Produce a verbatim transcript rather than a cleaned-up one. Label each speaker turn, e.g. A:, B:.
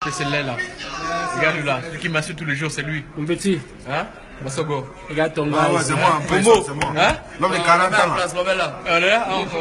A: C'est celui là. Regarde là, celui qui m'assure tous les jours, c'est lui.
B: Mon petit.
A: Hein? Basogo.
B: Regarde ton gars.
C: Ah ouais, c'est moi, en fait, c'est moi.
A: Hein?
C: L'homme de quarante ans.
A: On est là?